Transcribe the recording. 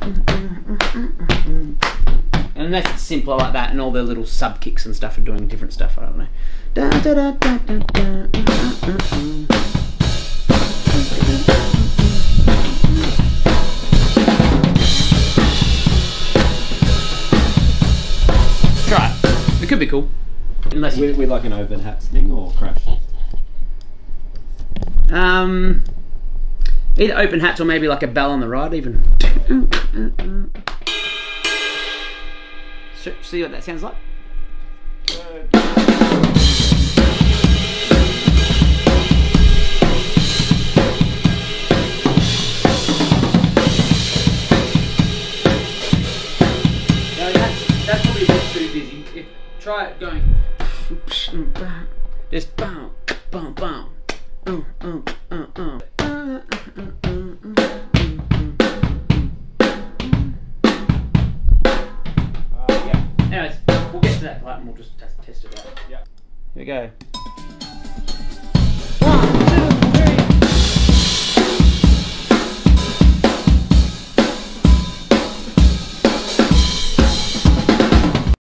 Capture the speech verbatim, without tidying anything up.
Unless it's simpler like that, and all the little sub kicks and stuff are doing different stuff. I don't know. Da, da, da, da, da, da, uh, uh, uh. Try it. It could be cool. Unless you with, with like an open hats thing or crash. Um, either open hats or maybe like a bell on the ride, even. See what that sounds like? No, that's, that's probably a bit too busy. If, try it going. Just boom, boom, boom. Uh, uh, uh, uh. Anyways, we'll get to that part and we'll just test, test it out. Yeah. Here we go.